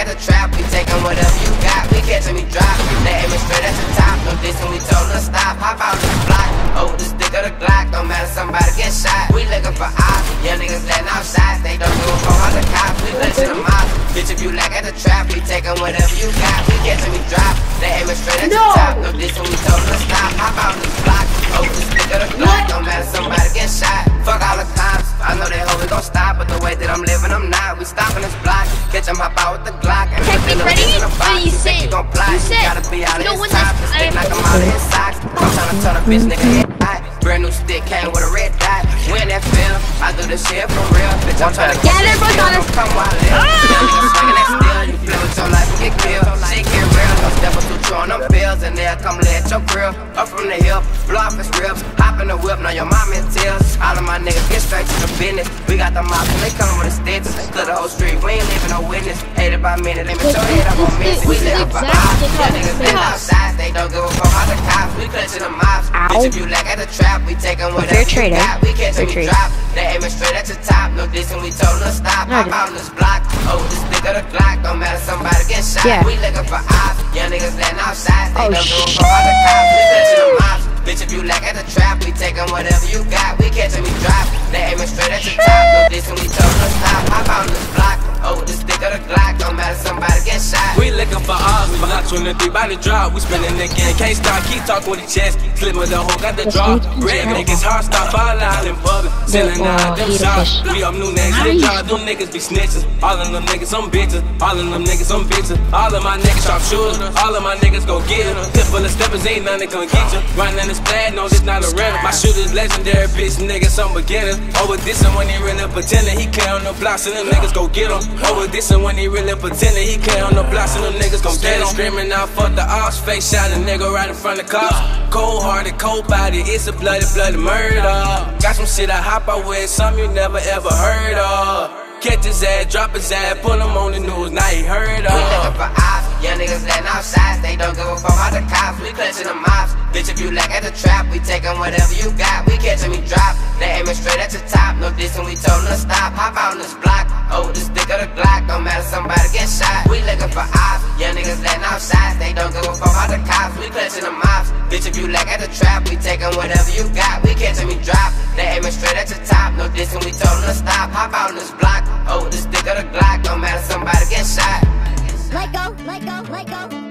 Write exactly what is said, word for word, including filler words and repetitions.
the trap, we taking whatever you got. We catching me drop, they aiming straight at the top. No dissing, we told them to stop. Hop out this block, oh the stick of the Glock. Don't matter, somebody get shot. We looking for ops, young niggas letting out shots. They don't give a fuck about the cops. We clutching them ops. Bitch, if you lack at the trap, we taking whatever you got. We catching me drop, they aiming straight at the top. No dissing, we told them to stop. Hop out this block, oh the stick of the Glock. Don't matter, somebody get shot. Fuck all the cops, I know they hope we gon' stop, but the way that I'm living, I'm not. We stopping this block, catch them hop out with the Glock. And okay, them ready? In the box. What do you say? You gon' fly, you you gotta be out of no his top. The stick knock him out of his socks. I'm tryna tell the bitch nigga head high. Brand new stick came with a red dot. When that feel, I do this shit for real. Bitch, I'm tryna get this feel, don't come while I live. Young niggas swinging that steel, you play with your life and get killed. Shit get real, don't step up too true on them bills. And they'll come lay at your grill. Up from the hip, blow off his ribs. Hop in the whip, now your mom in tears. All of my niggas get straight to the business. We got the mops and they come with the stitches. Clear the whole street, we ain't leaving no witness. Hated by minute, they make your head up on miss. We live for ops, young niggas been outside. They don't give a fuck about the cops. We clutching the mops. Bitch, if you lack at the trap, we taking whatever you got. We catching me drop. They aiming straight at the top. No dissing, we told them to stop. Hop out this block. Oh, the stick of the Glock. Don't matter, somebody get shot. Yeah. We looking for ops. Young niggas letting out shots. They Oh, don't give a fuck about the cops. We clutching the mops. Bitch, if you lack at the trap, we taking whatever you got. We catching me drop. They aiming straight at the top. No dissing, we told them to stop. Hop out this block. Oh, the stick of the Glock. Don't matter, somebody get shot. We looking for odds, we block twenty-three by the drop. We spinning again, can't stop, keep talking with the chest. Slip with the hoe, got the drop. Red niggas hard stop, fall out in public. Selling out them shots. We up new next, they drop, them niggas be snitches. All of them niggas, some bitches. All of them niggas, some bitches. All of my niggas sharp shooters. All of my niggas go get it. Tip full of steppers, ain't none that gon' get you. Running this bad, no, this not a rental. My shooter's legendary, bitch niggas, some beginners. Over this and when he really pretending, he clear on the blocks and them niggas go get him. Over this and when he really pretending, he clear on the blocks and them niggas gon' get him. Screaming out, fuck the ops, face shot a nigga right in front of cops. Cold hearted, cold body, it's a bloody, bloody murder. Got some shit I hop out with, some you never ever heard of. Catch his ass, drop his ass, pull him on the news, now he heard of. We looking for ops, young niggas letting out shots. They don't give a fuck about the cops, we clutching the mops. Bitch, if you lack at the trap, we taking whatever you got. We catching me drop, they aiming straight at the top. No dissing, we told them to stop. Hop out on this block, oh the stick of the Glock. Don't matter, somebody get shot. We looking for ops, young niggas letting out shots. They don't give a fuck about the cops, we clutching the mops. Bitch, if you lack at the trap, we taking whatever you got. We catching me drop, they aiming straight at the top. No dissing, we told them to stop. Hop out on this block, oh the stick of the Glock. Don't matter, somebody get shot. Let go, let go, let go.